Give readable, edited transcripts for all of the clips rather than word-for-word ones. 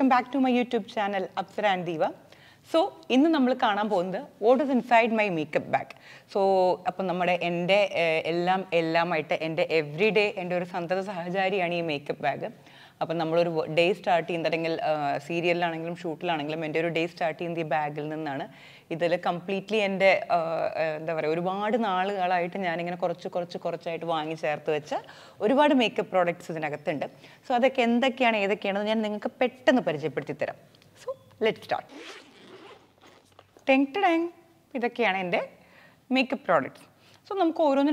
back to my YouTube channel, APSARA and the EVA. So, in the we will what is inside my makeup bag. So, everyday makeup bag. So, we day start in the serial shoot day start in the bag. This is completely makeup products. So, so, let's start. This is makeup products. So, we will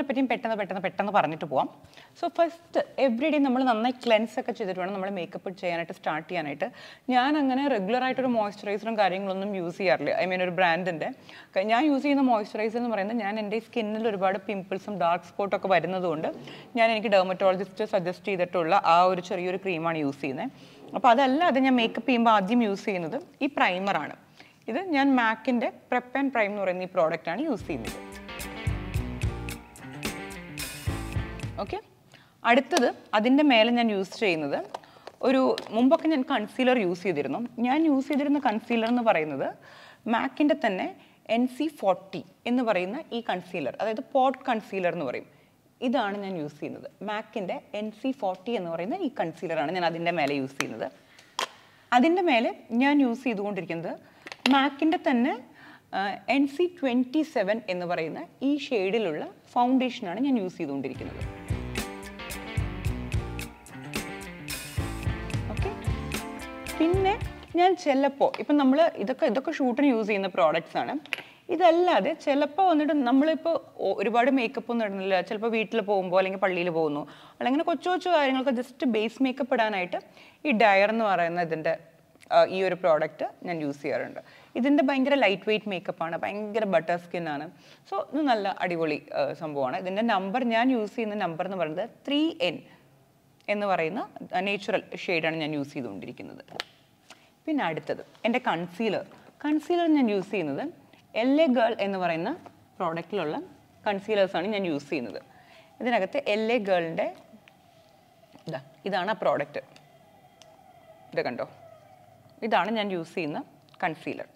so, first, every day we will cleanse our makeup start. I use regular moisturizer. I mean, a brand. I use moisturizer. I use skin pimples and dark spots. I use dermatologist suggest a cream. So, that's why I makeup use this primer. This is MAC Prep and Prime product. Okay? അടുത്തത് അതിന്റെ മേലെ ഞാൻ use ചെയ്യുന്നത് ഒരു മുമ്പൊക്കെ ഞാൻ concealer use ചെയ്തിരുന്നു ഞാൻ യൂസ് ചെയ്തിരുന്ന കൺസീലർ എന്ന് പറയുന്നത് മാക്കിന്റെ തന്നെ NC40 എന്ന് പറയുന്ന ഈ കൺസീലർ അതായത് പോട്ട് കൺസീലർ എന്ന് പറയും ഇതാണ് ഞാൻ യൂസ് ചെയ്യുന്നത് മാക്കിന്റെ NC40 എന്ന് പറയുന്ന ഈ കൺസീലർ ആണ് ഞാൻ അതിന്റെ മേലെ യൂസ് ചെയ്യുന്നത് അതിന്റെ മേലെ ഞാൻ യൂസ് ചെയ്തുകൊണ്ടിരിക്കുന്നത് മാക്കിന്റെ തന്നെ NC27 എന്ന് പറയുന്ന ഈ ഷേഡിലുള്ള ഫൗണ്ടേഷൻ ആണ് ഞാൻ യൂസ് ചെയ്തുകൊണ്ടിരിക്കുന്നത് പിന്നെ ഞാൻ ചെല്ലപ്പോൾ ഇപ്പോ നമ്മൾ ഇതൊക്കെ ഷൂട്ടിന് യൂസ് ചെയ്യുന്ന പ്രോഡക്റ്റ്സ് ആണ് ഇതല്ലാതെ ചെല്ലപ്പോൾ വന്നിട്ട് നമ്മൾ ഇപ്പോൾ ഒരുപാട് മേക്കപ്പ് ഒന്നും ഇടുന്നില്ല ചിലപ്പോൾ വീട്ടിൽ പോകുമ്പോൾ അല്ലെങ്കിൽ പള്ളിയിൽ പോകുന്നു അല്ലെങ്കിൽ കൊച്ചു കാര്യങ്ങൾക്ക് ജസ്റ്റ് ബേസ് മേക്കപ്പ് ഇടാനായിട്ട് ഈ ഡയർ എന്ന് പറയുന്ന ഇതിന്റെ ഈ ഒരു പ്രോഡക്റ്റ് ഞാൻ യൂസ് ചെയ്യാറുണ്ട് ഇതിന്റെ ഭയങ്കര ലൈറ്റ് വെയിറ്റ് മേക്കപ്പ് ആണ് ഭയങ്കര ബട്ടർ സ്കിൻ ആണ് സോ ഇത് നല്ല അടിപൊളി സംഭവമാണ് ഇതിന്റെ നമ്പർ ഞാൻ യൂസ് ചെയ്യുന്ന നമ്പർ എന്ന് പറയുന്നത് 3N എന്ന് പറയുന്ന നാച്ചുറൽ ഷെയ്ഡാണ് ഞാൻ യൂസ് ചെയ്തുകൊണ്ടിരിക്കുന്നത് പിന്നെ അടുത്തത് എൻ്റെ കൺസീലർ ഞാൻ യൂസ് ചെയ്യുന്നത് LA Girl എന്ന് പറയുന്ന പ്രോഡക്റ്റിലുള്ള കൺസീലേഴ്സാണ് ഞാൻ യൂസ് ചെയ്യുന്നത് ഇതിനകത്ത് LA Girlന്റെ ഇതാണ് ആ പ്രോഡക്റ്റ് ഇത് കണ്ടോ ഇതാണ് ഞാൻ യൂസ് ചെയ്യുന്ന കൺസീലർ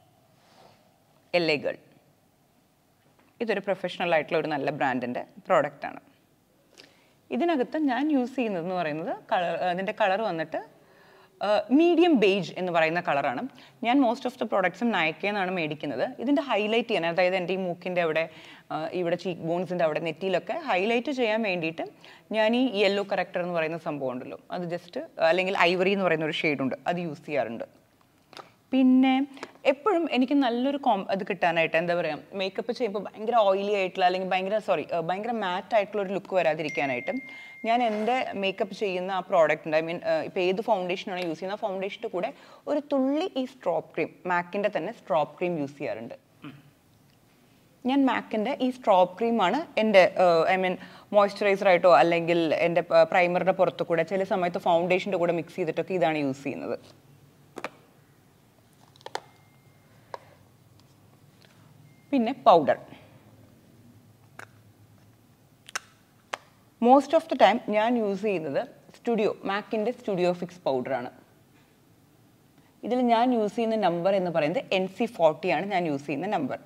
LA Girl ഇതൊരു പ്രൊഫഷണൽ ആയിട്ടുള്ള ഒരു നല്ല ബ്രാൻഡിൻ്റെ പ്രോഡക്റ്റാണ് ഇതിനകത്ത് ഞാൻ യൂസ് ചെയ്യുന്നതെന്ന് പറയുന്നത് അതിൻ്റെ കളർ വന്നിട്ട് മീഡിയം ബേജ് എന്ന് പറയുന്ന കളറാണ് ഞാൻ മോസ്റ്റ് ഓഫ് ദ പ്രോഡക്ട്സും നൈക്കയിൽ നിന്നാണ് മേടിക്കുന്നത് ഇതിൻ്റെ ഹൈലൈറ്റ് ചെയ്യാൻ അതായത് എൻ്റെ ഈ മൂക്കിൻ്റെ അവിടെ ഇവിടെ ചീക്ക് ബോൺസിൻ്റെ അവിടെ നെറ്റിയിലൊക്കെ ഹൈലൈറ്റ് ചെയ്യാൻ വേണ്ടിയിട്ട് ഞാൻ ഈ യെല്ലോ കറക്റ്റർ എന്ന് പറയുന്ന സംഭവം ഉണ്ടല്ലോ അത് ജസ്റ്റ് അല്ലെങ്കിൽ ഐവറി എന്ന് പറയുന്ന ഒരു ഷെയ്ഡുണ്ട് അത് യൂസ് ചെയ്യാറുണ്ട് പിന്നെ എപ്പോഴും എനിക്ക് നല്ലൊരു അത് കിട്ടാനായിട്ട് എന്താ പറയുക മേക്കപ്പ് ചെയ്യുമ്പോൾ ഭയങ്കര ഓയിലി ആയിട്ടുള്ള അല്ലെങ്കിൽ ഭയങ്കര മാറ്റ് ആയിട്ടുള്ള ഒരു ലുക്ക് വരാതിരിക്കാനായിട്ട് ഞാൻ എൻ്റെ മേക്കപ്പ് ചെയ്യുന്ന ആ പ്രോഡക്റ്റ് ഉണ്ട് ഐ മീൻ ഇപ്പോൾ ഏത് ഫൗണ്ടേഷനാണ് യൂസ് ചെയ്യുന്നത് ആ ഫൗണ്ടേഷൻ്റെ കൂടെ ഒരു തുള്ളി ഈ സ്ട്രോപ്പ് ക്രീം മാക്കിൻ്റെ തന്നെ സ്ട്രോപ്പ് ക്രീം യൂസ് ചെയ്യാറുണ്ട് ഞാൻ മാക്കിൻ്റെ ഈ സ്ട്രോപ്പ് ക്രീമാണ് എൻ്റെ ഐ മീൻ മോയ്സ്ചറൈസറായിട്ടോ അല്ലെങ്കിൽ എൻ്റെ പ്രൈമറുടെ പുറത്തു കൂടെ ചില സമയത്ത് ഫൗണ്ടേഷൻ്റെ കൂടെ മിക്സ് ചെയ്തിട്ടൊക്കെ ഇതാണ് യൂസ് ചെയ്യുന്നത് പിന്നെ powder most of the time ഞാൻ യൂസ് ചെയ്യുന്നത് മാക്കിൻ്റെ സ്റ്റുഡിയോ ഫിക്സ് പൗഡറാണ് ഇതിൽ ഞാൻ യൂസ് ചെയ്യുന്ന നമ്പർ എന്ന് പറയുന്നത് NC40 ആണ് ഞാൻ യൂസ് ചെയ്യുന്ന നമ്പർ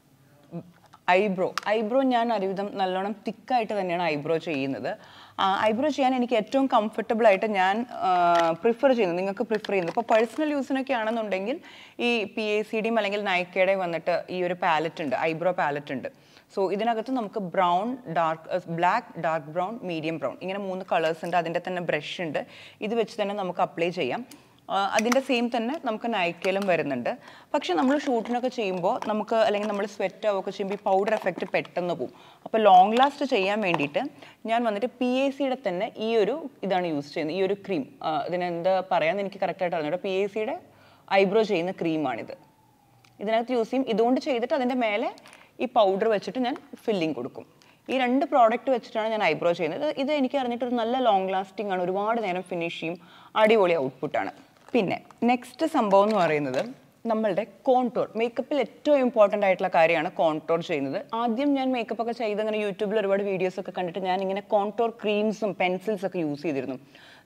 ഐബ്രോ ഞാൻ ഒരുവിധം നല്ലോണം തിക്കായിട്ട് തന്നെയാണ് ഐബ്രോ ചെയ്യുന്നത് ഐബ്രോ ചെയ്യാൻ എനിക്ക് ഏറ്റവും കംഫർട്ടബിൾ ആയിട്ട് ഞാൻ പ്രിഫർ ചെയ്യുന്നത് നിങ്ങൾക്ക് പ്രിഫർ ചെയ്യുന്നത് ഇപ്പോൾ പേഴ്സണൽ യൂസിനൊക്കെ ആണെന്നുണ്ടെങ്കിൽ ഈ PACDയും അല്ലെങ്കിൽ നൈക്കയുടെയും വന്നിട്ട് ഈ ഒരു പാലറ്റ് ഉണ്ട് ഐബ്രോ പാലറ്റ് ഉണ്ട് സോ ഇതിനകത്ത് നമുക്ക് brown dark brown medium brown ഇങ്ങനെ 3 കളേഴ്സ് ഉണ്ട് അതിൻ്റെ തന്നെ ബ്രഷ് ഉണ്ട് ഇത് വെച്ച് തന്നെ നമുക്ക് അപ്ലൈ ചെയ്യാം അതിൻ്റെ സെയിം തന്നെ നമുക്ക് നൈക്കയിലും വരുന്നുണ്ട് പക്ഷെ നമ്മൾ ഷൂട്ടിനൊക്കെ ചെയ്യുമ്പോൾ നമുക്ക് അല്ലെങ്കിൽ നമ്മൾ സ്വെറ്റ് ആവുകയൊക്കെ ചെയ്യുമ്പോൾ ഈ പൗഡർ എഫക്റ്റ് പെട്ടെന്ന് പോകും അപ്പോൾ ലോങ് ലാസ്റ്റ് ചെയ്യാൻ വേണ്ടിയിട്ട് ഞാൻ വന്നിട്ട് PACയുടെ തന്നെ ഈ ഒരു ഇതാണ് യൂസ് ചെയ്യുന്നത് ഈ ഒരു ക്രീം ഇതിനെന്താ പറയാമെന്ന് എനിക്ക് കറക്റ്റായിട്ട് അറിഞ്ഞു PACയുടെ ഐബ്രോ ചെയ്യുന്ന ക്രീമാണിത് ഇതിനകത്ത് യൂസ് ചെയ്യും ഇതുകൊണ്ട് ചെയ്തിട്ട് അതിൻ്റെ മേലെ ഈ പൗഡർ വെച്ചിട്ട് ഞാൻ ഫില്ലിങ് കൊടുക്കും ഈ 2 പ്രോഡക്റ്റ് വെച്ചിട്ടാണ് ഞാൻ ഐബ്രോ ചെയ്യുന്നത് ഇത് എനിക്ക് അറിഞ്ഞിട്ട് ഒരു നല്ല ലോങ് ലാസ്റ്റിംഗ് ആണ് ഒരുപാട് നേരം ഫിനിഷ് ചെയ്യും അടിപൊളി ഔട്ട്പുട്ടാണ് പിന്നെ നെക്സ്റ്റ് സംഭവം എന്ന് പറയുന്നത് നമ്മളുടെ കോൺടോർ മേക്കപ്പിൽ ഏറ്റവും ഇമ്പോർട്ടൻ്റ് ആയിട്ടുള്ള കാര്യമാണ് കോൺടോർ ചെയ്യുന്നത് ആദ്യം ഞാൻ മേക്കപ്പ് ഒക്കെ ചെയ്ത് അങ്ങനെ യൂട്യൂബിൽ ഒരുപാട് വീഡിയോസ് ഒക്കെ കണ്ടിട്ട് ഞാൻ ഇങ്ങനെ കോൺടോർ ക്രീംസും പെൻസിൽസ് ഒക്കെ യൂസ് ചെയ്തിരുന്നു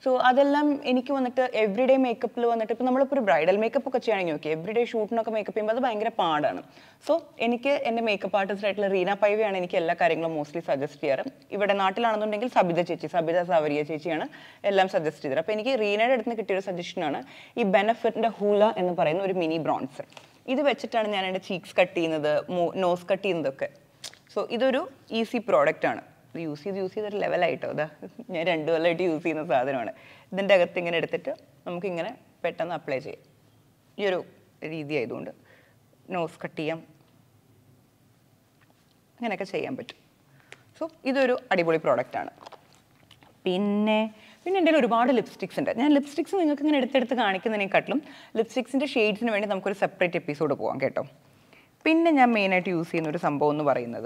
സോ അതെല്ലാം എനിക്ക് വന്നിട്ട് എവറിഡേ മേക്കപ്പിൽ വന്നിട്ട് ഇപ്പോൾ നമ്മളിപ്പോൾ ഒരു ബ്രൈഡൽ മേക്കപ്പ് ഒക്കെ ചെയ്യുകയാണെങ്കിൽ ഓക്കെ, എവറിഡേ ഷൂട്ടിനൊക്കെ മേക്കപ്പ് ചെയ്യുമ്പോൾ അത് ഭയങ്കര പാടാണ്. സോ എനിക്ക് എൻ്റെ മേക്കപ്പ് ആർട്ടിസ്റ്റ് ആയിട്ടുള്ള റീന പൈവയാണ് എനിക്ക് എല്ലാ കാര്യങ്ങളും മോസ്റ്റ്ലി സജസ്റ്റ് ചെയ്യാറ്. ഇവിടെ നാട്ടിലാണെന്നുണ്ടെങ്കിൽ സബിത സാവരിയ ചേച്ചിയാണ് എല്ലാം സജസ്റ്റ് ചെയ്തത്. അപ്പോൾ എനിക്ക് റീനയുടെ അടുത്ത് നിന്ന് കിട്ടിയൊരു സജഷനാണ് ഈ ബെനഫിറ്റിൻ്റെ ഹൂല എന്ന് പറയുന്ന ഒരു മിനി ബ്രോൺസർ. ഇത് വെച്ചിട്ടാണ് ഞാൻ എൻ്റെ ചീക്സ് കട്ട് ചെയ്യുന്നത്, നോസ് കട്ട് ചെയ്യുന്നതൊക്കെ. സോ ഇതൊരു ഈസി പ്രോഡക്റ്റ് ആണ്. ഇത് യൂസ് ചെയ്തൊരു ലെവലായിട്ടോ, അതാ ഞാൻ 2 കൊല്ലമായിട്ട് യൂസ് ചെയ്യുന്ന സാധനമാണ്. ഇതിൻ്റെ അകത്ത് ഇങ്ങനെ എടുത്തിട്ട് നമുക്കിങ്ങനെ പെട്ടെന്ന് അപ്ലൈ ചെയ്യാം. ഈ ഒരു രീതി ആയതുകൊണ്ട് നോസ് കട്ട് ചെയ്യാം, അങ്ങനെയൊക്കെ ചെയ്യാൻ പറ്റും. സോ ഇതൊരു അടിപൊളി പ്രോഡക്റ്റാണ്. പിന്നെ എൻ്റെ കയ്യിൽ ഒരുപാട് ലിപ്സ്റ്റിക്സ് ഉണ്ട്. ഞാൻ ലിപ്സ്റ്റിക്സ് നിങ്ങൾക്ക് ഇങ്ങനെ എടുത്തെടുത്ത് കാണിക്കുന്നതിനെക്കാട്ടിലും ലിപ്സ്റ്റിക്സിൻ്റെ ഷെയ്ഡ്സിന് വേണ്ടി നമുക്കൊരു സെപ്പറേറ്റ് എപ്പിസോഡ് പോകാം കേട്ടോ. പിന്നെ ഞാൻ മെയിനായിട്ട് യൂസ് ചെയ്യുന്ന ഒരു സംഭവം എന്ന് പറയുന്നത്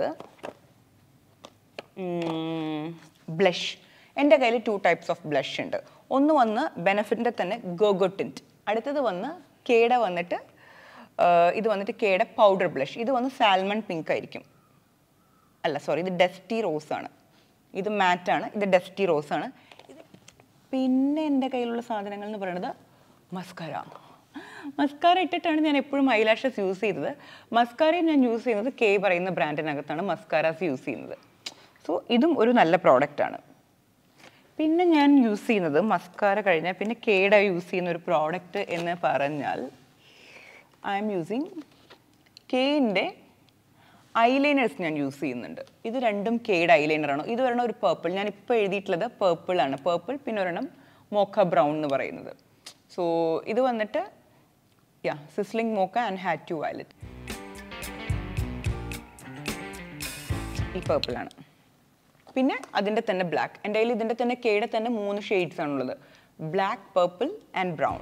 ബ്ലഷ്. എൻ്റെ കയ്യിൽ 2 ടൈപ്സ് ഓഫ് ബ്ലഷ് ഉണ്ട്. ഒന്ന് വന്ന് ബെനഫിറ്റിൻ്റെ തന്നെ ഗോഗോ ടിൻറ്റ്, അടുത്തത് വന്ന് കേടെ വന്നിട്ട് ഇത് വന്നിട്ട് കേടെ പൗഡർ ബ്ലഷ്. ഇത് വന്ന് സാൽമൺ പിങ്ക് ആയിരിക്കും. അല്ല സോറി, ഇത് ഡസ്റ്റി റോസാണ്. ഇത് മാറ്റാണ്, ഇത് ഡസ്റ്റി റോസാണ്. പിന്നെ എൻ്റെ കയ്യിലുള്ള സാധനങ്ങൾ എന്ന് പറയുന്നത് മസ്കാര ഇട്ടിട്ടാണ് ഞാൻ എപ്പോഴും ഐലാഷസ് യൂസ് ചെയ്തത്. മസ്കാരയും ഞാൻ യൂസ് ചെയ്യുന്നത് കെ പറയുന്ന ബ്രാൻഡിനകത്താണ് മസ്കാരാസ് യൂസ് ചെയ്യുന്നത്. സോ ഇതും ഒരു നല്ല പ്രോഡക്റ്റാണ്. പിന്നെ ഞാൻ യൂസ് ചെയ്യുന്നത് മസ്കാര കഴിഞ്ഞാൽ പിന്നെ കേടെ യൂസ് ചെയ്യുന്ന ഒരു പ്രോഡക്റ്റ് എന്ന് പറഞ്ഞാൽ ഐ എം യൂസിങ് കെയിൻ്റെ ഐലൈനേഴ്സ് ഞാൻ യൂസ് ചെയ്യുന്നുണ്ട്. ഇത് രണ്ടും കേഡ് ഐലൈനറാണ്. ഇത് ഒരെണ്ണം ഒരു പേർപ്പിൾ, ഞാൻ ഇപ്പോൾ എഴുതിയിട്ടുള്ളത് പേർപ്പിളാണ്. പേർപ്പിൾ പിന്നെ ഒരെണ്ണം മോക്ക ബ്രൗൺ എന്ന് പറയുന്നത്. സോ ഇത് വന്നിട്ട് sizzling mocha and hot to violet. ഈ പേർപ്പിളാണ്. പിന്നെ അതിൻ്റെ തന്നെ ബ്ലാക്ക്. എൻ്റെ കയ്യിൽ ഇതിൻ്റെ തന്നെ കേടെ തന്നെ 3 ഷെയ്ഡ്സ് ആണുള്ളത്, ബ്ലാക്ക്, പേർപ്പിൾ ആൻഡ് ബ്രൗൺ.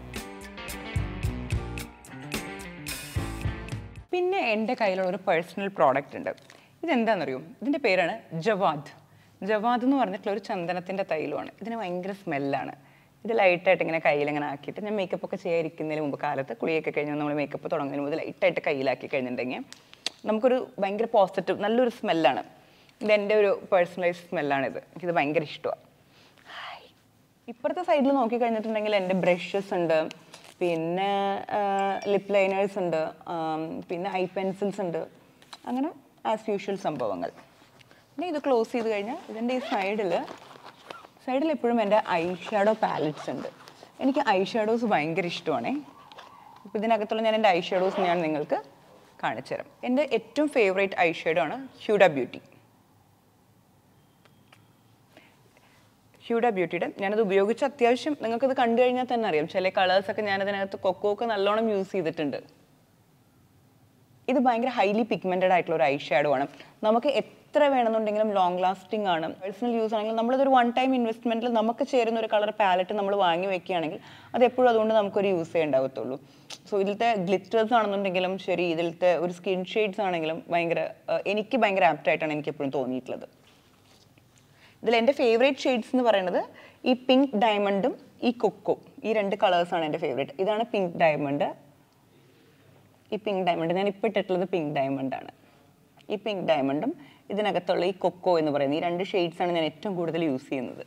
പിന്നെ എൻ്റെ കയ്യിലുള്ള ഒരു പേഴ്സണൽ പ്രോഡക്റ്റ് ഉണ്ട്. ഇതെന്താണെന്നറിയോ? ഇതിൻ്റെ പേരാണ് ജവാദ്. ജവാദ് എന്ന് പറഞ്ഞിട്ടുള്ള ഒരു ചന്ദനത്തിൻ്റെ തൈലമാണ്. ഇതിന് ഭയങ്കര സ്മെല്ലാണ്. ഇത് ലൈറ്റായിട്ട് ഇങ്ങനെ കയ്യിലിങ്ങനെ ആക്കിയിട്ട് ഞാൻ മേക്കപ്പ് ഒക്കെ ചെയ്യാതിരിക്കുന്നതിന് മുമ്പ് കാലത്ത് കുളിയൊക്കെ കഴിഞ്ഞാൽ നമ്മൾ മേക്കപ്പ് തുടങ്ങുന്നതിന് മുമ്പ് ലൈറ്റായിട്ട് കയ്യിലാക്കി കഴിഞ്ഞിട്ടുണ്ടെങ്കിൽ നമുക്കൊരു ഭയങ്കര പോസിറ്റീവ് നല്ലൊരു സ്മെല്ലാണ്. ഇതെൻ്റെ ഒരു പേഴ്സണലൈസ് സ്മെല്ലാണിത്. എനിക്കിത് ഭയങ്കര ഇഷ്ടമാണ്. ഇപ്പുറത്തെ സൈഡിൽ നോക്കി കഴിഞ്ഞിട്ടുണ്ടെങ്കിൽ എൻ്റെ ബ്രഷസ് ഉണ്ട്, പിന്നെ ലിപ്പ് ലൈനേഴ്സ് ഉണ്ട്, പിന്നെ ഐ പെൻസിൽസ് ഉണ്ട്, അങ്ങനെ ആസ് യൂഷ്വൽ സംഭവങ്ങൾ. പിന്നെ ഇത് ക്ലോസ് ചെയ്ത് കഴിഞ്ഞാൽ ഇതിൻ്റെ ഈ സൈഡിൽ എപ്പോഴും എൻ്റെ ഐ ഷാഡോ പാലറ്റ്സ് ഉണ്ട്. എനിക്ക് ഐ ഷാഡോസ് ഭയങ്കര ഇഷ്ടമാണേ. ഇപ്പോൾ ഇതിനകത്തുള്ള ഞാൻ എൻ്റെ ഐ ഷാഡോസ് ഞാൻ നിങ്ങൾക്ക് കാണിച്ചു തരാം. എൻ്റെ ഏറ്റവും ഫേവറേറ്റ് ഐ ഷാഡോ ആണ് ഹ്യൂഡ ബ്യൂട്ടിയുടെ. ഞാനത് ഉപയോഗിച്ച് അത്യാവശ്യം നിങ്ങൾക്കത് കണ്ടു കഴിഞ്ഞാൽ തന്നെ അറിയാം. ചില കളേഴ്സൊക്കെ ഞാനതിനകത്ത് കൊക്കോക്ക് നല്ലോണം യൂസ് ചെയ്തിട്ടുണ്ട്. ഇത് ഭയങ്കര ഹൈലി പിഗ്മെൻറ്റഡ് ആയിട്ടുള്ള ഒരു ഐ ഷാഡോ ആണ്. നമുക്ക് എത്ര വേണമെന്നുണ്ടെങ്കിലും ലോങ് ലാസ്റ്റിംഗ് ആണ്. പേഴ്സണൽ യൂസ് ആണെങ്കിൽ നമ്മളിതൊരു 1 ടൈം ഇൻവെസ്റ്റ്മെൻറ്റിൽ നമുക്ക് ചേരുന്ന ഒരു കളർ പാലറ്റ് നമ്മൾ വാങ്ങി വെക്കുകയാണെങ്കിൽ അത് എപ്പോഴും അതുകൊണ്ട് നമുക്കൊരു യൂസ് ചെയ്യേണ്ടാവത്തുള്ളൂ. സോ ഇതിലത്തെ ഗ്ലിറ്റേഴ്സ് ആണെന്നുണ്ടെങ്കിലും ശരി, ഇതിലത്തെ ഒരു സ്കിൻ ഷെയ്ഡ്സ് ആണെങ്കിലും എനിക്ക് ഭയങ്കര ആപ്റ്റായിട്ടാണ് എനിക്ക് എപ്പോഴും തോന്നിയിട്ടുള്ളത്. ഇതിൽ എൻ്റെ ഫേവറേറ്റ് ഷെയ്ഡ്സ് എന്ന് പറയുന്നത് ഈ പിങ്ക് ഡയമണ്ടും ഈ കൊക്കോ, ഈ 2 കളേഴ്സാണ് എൻ്റെ ഫേവറേറ്റ്. ഇതാണ് പിങ്ക് ഡയമണ്ട്. ഈ പിങ്ക് ഡയമണ്ട് ഞാൻ ഇപ്പോൾ ഇട്ടിട്ടുള്ളത് പിങ്ക് ഡയമണ്ടാണ്. ഈ പിങ്ക് ഡയമണ്ടും ഇതിനകത്തുള്ള ഈ കൊക്കോ എന്ന് പറയുന്നത് ഈ 2 ഷെയ്ഡ്സാണ് ഞാൻ ഏറ്റവും കൂടുതൽ യൂസ് ചെയ്യുന്നത്.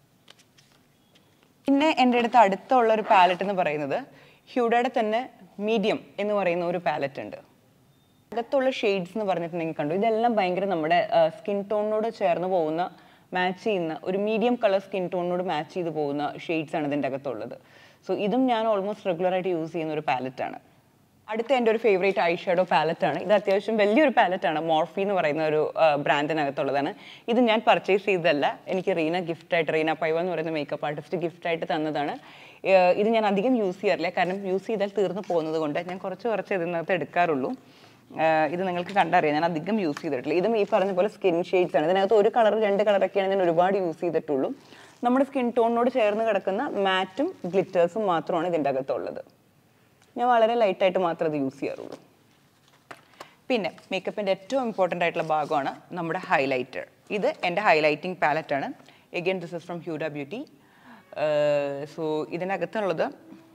പിന്നെ എൻ്റെ അടുത്തുള്ള ഒരു പാലറ്റ് എന്ന് പറയുന്നത് ഹ്യൂഡയുടെ തന്നെ മീഡിയം എന്ന് പറയുന്ന ഒരു പാലറ്റ് ഉണ്ട്. അകത്തുള്ള ഷെയ്ഡ്സ് എന്ന് പറഞ്ഞിട്ടുണ്ടെങ്കിൽ കണ്ടു, ഇതെല്ലാം ഭയങ്കര നമ്മുടെ സ്കിൻ ടോണിനോട് ചേർന്ന് പോകുന്ന മാച്ച് ചെയ്യുന്ന ഒരു മീഡിയം കളർ സ്കിൻ ടോണിനോട് മാച്ച് ചെയ്ത് പോകുന്ന ഷെയ്ഡ്സാണ് ഇതിൻ്റെ അകത്തുള്ളത്. സോ ഇതും ഞാൻ ഓൾമോസ്റ്റ് റെഗുലറായിട്ട് യൂസ് ചെയ്യുന്ന ഒരു പാലറ്റാണ്. അടുത്ത എൻ്റെ ഒരു ഫേവറേറ്റ് ഐ ഷാഡോ പാലറ്റാണ്. ഇത് അത്യാവശ്യം വലിയൊരു പാലറ്റാണ്. മോർഫി എന്ന് പറയുന്ന ഒരു ബ്രാൻഡിനകത്തുള്ളതാണ്. ഇത് ഞാൻ പർച്ചേസ് ചെയ്തതല്ല, എനിക്ക് റീന പൈവ എന്ന് പറയുന്ന മേക്കപ്പ് ആർട്ടിസ്റ്റ് ഗിഫ്റ്റായിട്ട് തന്നതാണ്. ഇത് ഞാൻ അധികം യൂസ് ചെയ്യാറില്ല, കാരണം യൂസ് ചെയ്താൽ തീർന്നു പോകുന്നത് കൊണ്ട് ഞാൻ കുറച്ച് ഇതിനകത്ത് എടുക്കാറുള്ളൂ. ഇത് നിങ്ങൾക്ക് കണ്ടറിയാം, ഞാൻ അധികം യൂസ് ചെയ്തിട്ടില്ല. ഇതും ഈ പറഞ്ഞ പോലെ സ്കിൻ ഷെയ്ഡ്സ് ആണ്. ഇതിനകത്ത് 1 കളർ 2 കളറൊക്കെയാണ് ഞാൻ ഒരുപാട് യൂസ് ചെയ്തിട്ടുള്ളൂ. നമ്മുടെ സ്കിൻ ടോണിനോട് ചേർന്ന് കിടക്കുന്ന മാറ്റും ഗ്ലിറ്റേഴ്സും മാത്രമാണ് ഇതിൻ്റെ അകത്തുള്ളത്. ഞാൻ വളരെ ലൈറ്റായിട്ട് മാത്രമേ അത് യൂസ് ചെയ്യാറുള്ളൂ. പിന്നെ മേക്കപ്പിൻ്റെ ഏറ്റവും ഇമ്പോർട്ടൻ്റ് ആയിട്ടുള്ള ഭാഗമാണ് നമ്മുടെ ഹൈലൈറ്റർ. ഇത് എൻ്റെ ഹൈലൈറ്റിംഗ് പാലറ്റാണ്. Again this is from Huda beauty. So ഇതിനകത്തുള്ളത്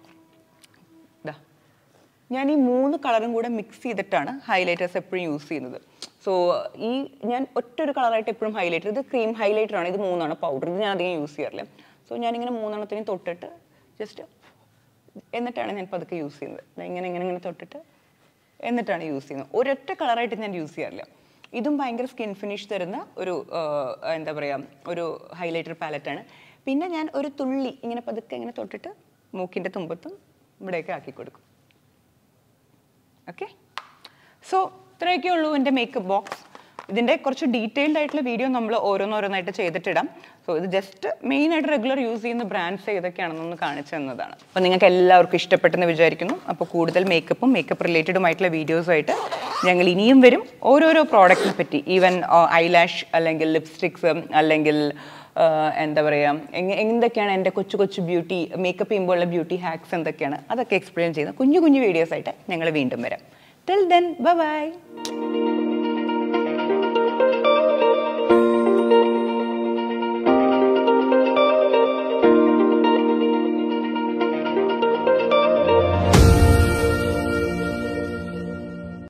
ഞാൻ ഈ 3 കളറും കൂടെ മിക്സ് ചെയ്തിട്ടാണ് ഹൈലൈറ്റേഴ്സ് എപ്പോഴും യൂസ് ചെയ്യുന്നത്. സോ ഞാൻ ഒറ്റൊരു കളറായിട്ട് എപ്പോഴും ഹൈലൈറ്റർ, ഇത് ക്രീം ഹൈലൈറ്ററാണ്, ഇത് 3 പൗഡർ, ഇത് ഞാൻ അധികം യൂസ് ചെയ്യാറില്ല. സോ ഞാനിങ്ങനെ 3 തൊട്ടിട്ട് ജസ്റ്റ് എന്നിട്ടാണ് ഞാൻ പതുക്കെ യൂസ് ചെയ്യുന്നത്. ഇങ്ങനെ തൊട്ടിട്ട് എന്നിട്ടാണ് യൂസ് ചെയ്യുന്നത്. ഒരൊറ്റ കളറായിട്ട് ഞാൻ യൂസ് ചെയ്യാറില്ല. ഇതും ഭയങ്കര സ്കിൻ ഫിനിഷ് തരുന്ന ഒരു എന്താ പറയുക ഒരു ഹൈലൈറ്റർ പാലറ്റാണ്. പിന്നെ ഞാൻ ഒരു തുള്ളി ഇങ്ങനെ പതുക്കെ ഇങ്ങനെ തൊട്ടിട്ട് മൂക്കിൻ്റെ തുമ്പത്തും ഇവിടെയൊക്കെ ആക്കി കൊടുക്കും. ഓക്കെ, സോ ഇത്രയൊക്കെ ഉള്ളൂ എൻ്റെ മേക്കപ്പ് ബോക്സ്. ഇതിൻ്റെ കുറച്ച് ഡീറ്റെയിൽഡ് ആയിട്ടുള്ള വീഡിയോ നമ്മൾ ഓരോന്നോരോന്നായിട്ട് ചെയ്തിട്ടിടാം. സോ ഇത് ജസ്റ്റ് മെയിനായിട്ട് റെഗുലർ യൂസ് ചെയ്യുന്ന ബ്രാൻഡ്സ് ഏതൊക്കെയാണെന്നൊന്ന് കാണിച്ചു തന്നതാണ്. അപ്പോൾ നിങ്ങൾക്ക് എല്ലാവർക്കും ഇഷ്ടപ്പെട്ടെന്ന് വിചാരിക്കുന്നു. അപ്പോൾ കൂടുതൽ മേക്കപ്പും മേക്കപ്പ് റിലേറ്റഡുമായിട്ടുള്ള വീഡിയോസുമായിട്ട് ഞങ്ങൾ ഇനിയും വരും. ഓരോരോ പ്രോഡക്റ്റിനെ പറ്റി, ഈവൻ ഐലാഷ് അല്ലെങ്കിൽ ലിപ്സ്റ്റിക്സ് അല്ലെങ്കിൽ എന്താ പറയുക എന്തൊക്കെയാണ് എൻ്റെ കൊച്ചു കൊച്ചു ബ്യൂട്ടി മേക്കപ്പ് ചെയ്യുമ്പോഴുള്ള ബ്യൂട്ടി ഹാക്സ് എന്തൊക്കെയാണ് അതൊക്കെ എക്സ്പ്ലെയിൻ ചെയ്യുന്ന കുഞ്ഞു കുഞ്ഞു വീഡിയോസായിട്ട് ഞങ്ങൾ വീണ്ടും വരാം. Till then bye by.